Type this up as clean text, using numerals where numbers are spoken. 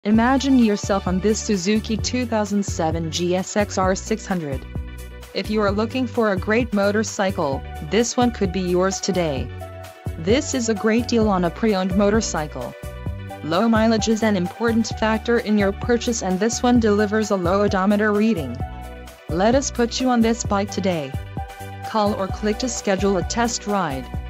Imagine yourself on this Suzuki 2007 GSX-R 600. If you are looking for a great motorcycle, this one could be yours today. This is a great deal on a pre-owned motorcycle. Low mileage is an important factor in your purchase, and this one delivers a low odometer reading. Let us put you on this bike today. Call or click to schedule a test ride.